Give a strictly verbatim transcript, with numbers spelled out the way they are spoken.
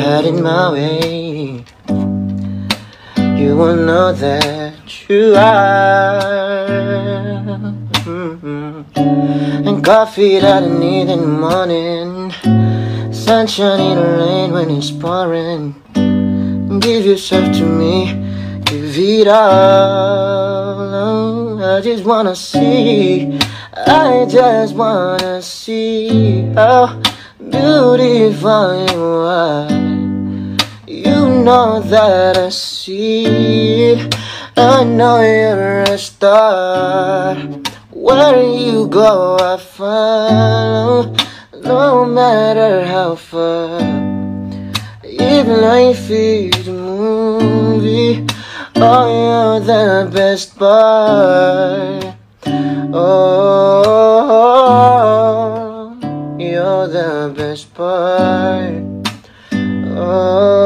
had it my way, you will know that you are. Mm-hmm. And coffee that I need in the morning, sunshine in the rain when it's pouring. Give yourself to me, give it all. I just wanna see, I just wanna see how beautiful you are. You know that I see it. I know you're a star. Where you go I follow, no matter how far. If life is a movie, oh, you're the best part. Oh, you're the best part. Oh.